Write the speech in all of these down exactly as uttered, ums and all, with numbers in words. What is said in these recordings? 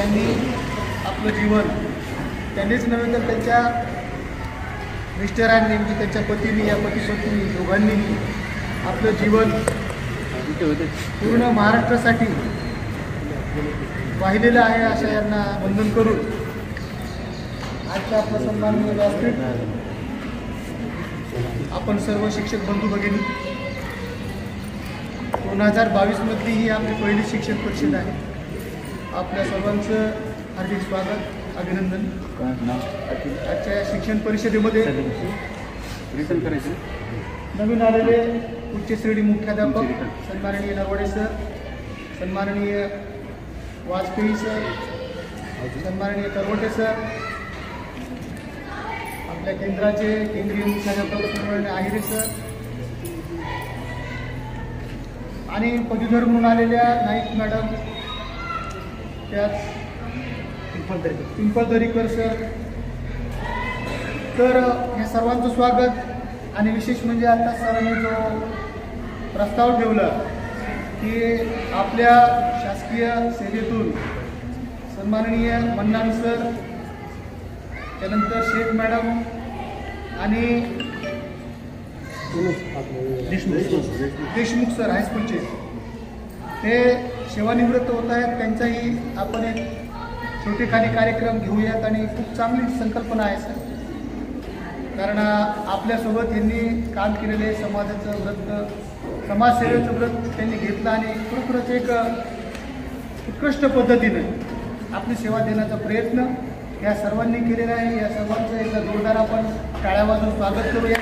ज्यांनी आपलं जीवन त्यांनीच नव्हे तर त्यांच्या मिस्टरांनी म्हणजे त्यांच्या पतीने या पतीपत्नी दोघांनी आपलं जीवन पूर्ण महाराष्ट्रासाठी वाहिलेलं आहे अशा यांना वंदन करून आजच्या आपला सन्माननीय व्यासपीठ आपण सर्व शिक्षक बंधू भगिनी दोन हजार बावीस मधली ही आपली पहिली शिक्षक परिषद आहे. आपल्या सर्वांचं हार्दिक स्वागत अभिनंदन. आजच्या या शिक्षण परिषदेमध्ये नवीन आलेले उच्च श्रेणी मुख्याध्यापक सन्माननीय नरवडे सर, सन्माननीय वाजपेयी सर, सन्माननीय करवटे सर, आपल्या केंद्राचे केंद्रीय मुख्याध्यापक सन्माननीय आहिरे सर आणि पदवीधर म्हणून आलेल्या नाईक मॅडम, त्यात पिंपळदरीकर सर. तर या सर्वांचं स्वागत आणि विशेष म्हणजे आता सरांनी जो प्रस्ताव ठेवला की आपल्या शासकीय सेवेतून सन्माननीय मन्नान सर, त्यानंतर शेख मॅडम आणि देशमुख सर हायस्कूलचे ते सेवानिवृत्त होत आहेत. त्यांचाही आपण एक छोटेखानी कार्यक्रम घेऊयात आणि खूप चांगली संकल्पना आहे सर, कारण आपल्यासोबत यांनी काम केलेले समाजाचं व्रत, समाजसेवेचं व्रत त्यांनी घेतलं आणि खरोखरच एक उत्कृष्ट पद्धतीने आपली सेवा देण्याचा प्रयत्न या सर्वांनी केलेला आहे. या सर्वांचं एकदा जोरदार आपण टाळ्या वाजवून स्वागत करूया.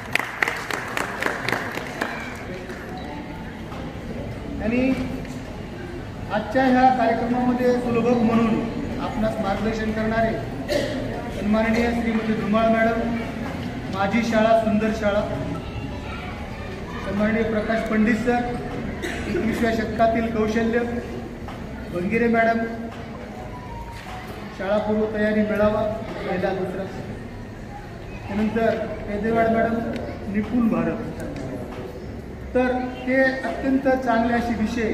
आणि आजच्या ह्या कार्यक्रमामध्ये सुलभक म्हणून आपणास मार्गदर्शन करणारे सन्माननीय श्रीमती धुमाळ मॅडम, माझी शाळा सुंदर शाळा, सन्माननीय प्रकाश पंडित सर, एकविसव्या शतकातील कौशल्य, वंगिरे मॅडम, शाळापूर्व तयारी मेळावा पहिला दुसरा, त्यानंतर पेदेवाड मॅडम, निपुण भारत. तर हे अत्यंत चांगले असे विषय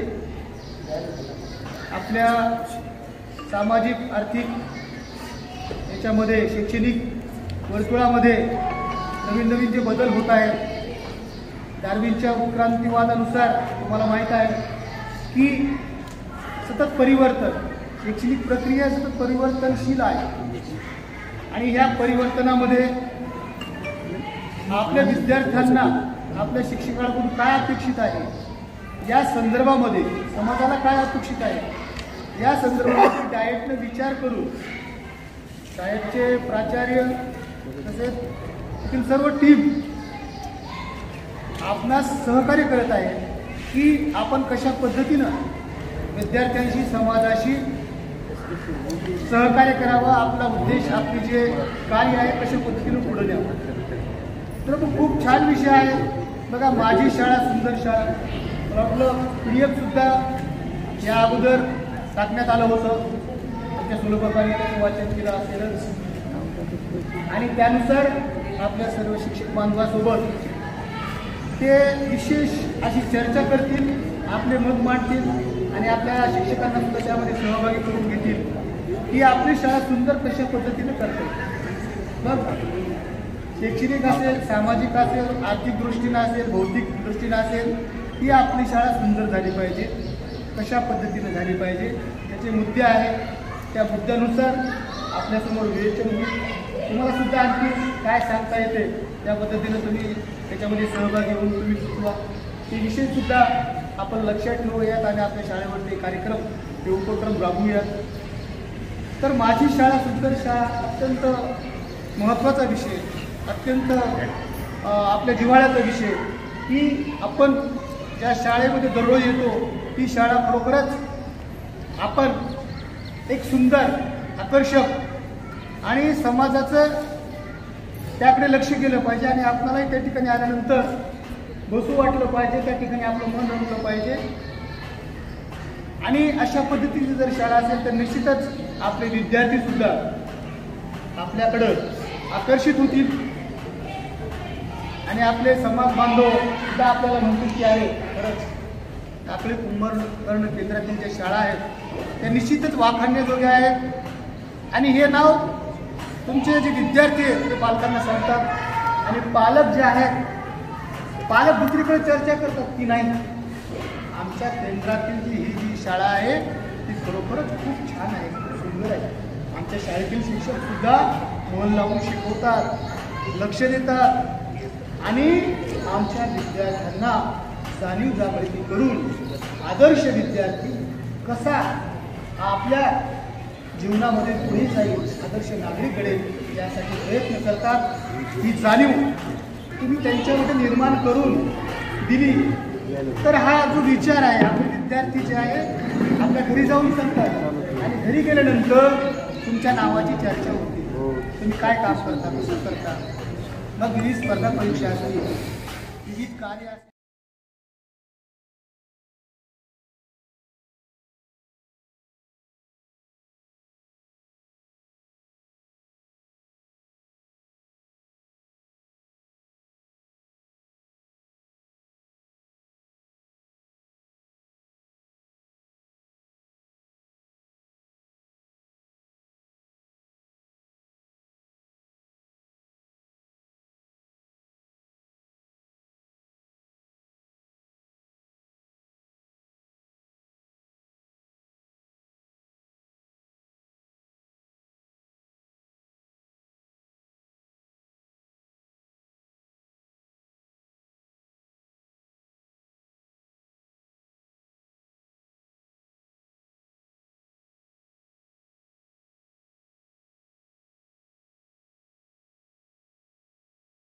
आपल्या सामाजिक आर्थिक याच्यामध्ये शैक्षणिक वर्तुळामध्ये नवीन नवीन जे बदल होत आहेत, डार्विनच्या उत्क्रांतिवादानुसार तुम्हाला माहीत आहे की सतत परिवर्तन, शैक्षणिक प्रक्रिया सतत परिवर्तनशील आहे आणि ह्या परिवर्तनामध्ये आपल्या विद्यार्थ्यांना आपल्या शिक्षकांकडून काय अपेक्षित आहे, या संदर्भामध्ये समाजाला काय अपेक्षित आहे, या संदर्भामध्ये डाएटने विचार करून डाएटचे प्राचार्य तसेच तिथील सर्व टीम आपणास सहकार्य करत आहे की आपण कशा पद्धतीनं विद्यार्थ्यांशी समाजाशी सहकार्य करावं, आपला उद्देश आपले जे कार्य आहे कशा पद्धतीनं पुढे न्यावं. तर खूप छान विषय आहे बघा. माझी शाळा सुंदर शाळा, आपलं पी एफ सुद्धा या अगोदर टाकण्यात आलं होतं, त्याच्या सुलभकाने त्याचं वाचन केलं असेलच आणि त्यानुसार आपल्या सर्व शिक्षक बांधवासोबत ते विशेष अशी चर्चा करतील, आपले मत मांडतील आणि आपल्या शिक्षकांना सुद्धा त्यामध्ये सहभागी करून घेतील की आपली शाळा सुंदर कशा पद्धतीने करते. बघ, शैक्षणिक असेल, सामाजिक असेल, आर्थिक दृष्टीनं असेल, भौतिक दृष्टीनं असेल, ही आपली शाळा सुंदर झाली पाहिजे, कशा पद्धतीने झाली पाहिजे त्याचे मुद्दे आहेत. त्या मुद्द्यानुसार आपल्यासमोर विवेचन होईल. तुम्हाला सुद्धा आणखी काय सांगता येते त्या पद्धतीनं तुम्ही त्याच्यामध्ये सहभागी होऊन तुम्ही सुचवा. हे विषयसुद्धा आपण लक्षात ठेवूयात आणि आपल्या शाळेवरती कार्यक्रम हे उपक्रम राबवूयात. तर माझी शाळा सुंदर शाळा अत्यंत महत्त्वाचा विषय, अत्यंत आपल्या जिव्हाळ्याचा विषय की आपण ज्या शाळेमध्ये दररोज येतो ती शाळा खरोखरच आपण एक सुंदर, आकर्षक आणि समाजाचं त्याकडे लक्ष केलं पाहिजे आणि आपल्यालाही त्या ठिकाणी आल्यानंतर बसू वाटलं पाहिजे, त्या ठिकाणी आपलं मन रमलं पाहिजे. आणि अशा पद्धतीची जर शाळा असेल तर निश्चितच आपले विद्यार्थीसुद्धा आपल्याकडं आकर्षित होतील आणि आपले समाज बांधव सुद्धा आपल्याला म्हणतील की आहे खरंच टाकळी कुंभकर्ण केंद्रातील ज्या शाळा आहेत त्या निश्चितच वाखाणण्याजोग्या आहेत आणि हे नाव तुमचे जे विद्यार्थी आहेत ते पालकांना सांगतात आणि पालक जे आहेत पालक दुसरीकडे चर्चा करतात की नाही आमच्या केंद्रातील जी ही जी शाळा आहे ती खरोखरच खूप छान आहे, खूप सुंदर आहे. आमच्या शाळेतील शिक्षक सुद्धा मन लावून शिकवतात, लक्ष देतात आणि आमच्या विद्यार्थ्यांना जाणीव जागृती करून आदर्श विद्यार्थी कसा आपल्या जीवनामध्ये पुढे जाईल, आदर्श नागरिक घडेल यासाठी प्रयत्न करतात. ही जाणीव तुम्ही त्यांच्यामध्ये निर्माण करून दिली तर हा जो विचार आहे आपले विद्यार्थी जे आहे आपल्या घरी जाऊन सांगतात आणि घरी गेल्यानंतर तुमच्या नावाची चर्चा होती, तुम्ही काय काम करता, कसं करता. मग ही स्पर्धा परीक्षा असतील, विविध कार्य असतील.